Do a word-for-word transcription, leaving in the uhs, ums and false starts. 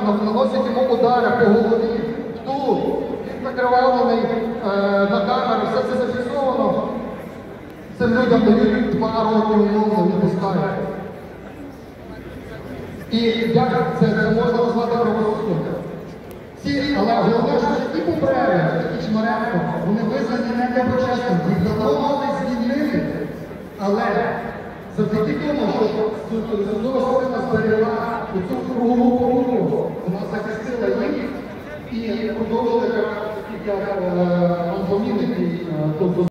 наносять йому удари по голові, в тулуб, він закривавлений е, на камеру, все це зафіксовано. Цим людям дають два роки умовно, відпускають. І як це, це можна назвати правосуддям? Ці, але головне, що і Купревич, і Чмаренко, вони визнані не доброчесними, їх давно мали звільнити, але завдяки тому, що судова система зберегла цю кругову поруку, вона захистила їх і продовжила таких як Антонін,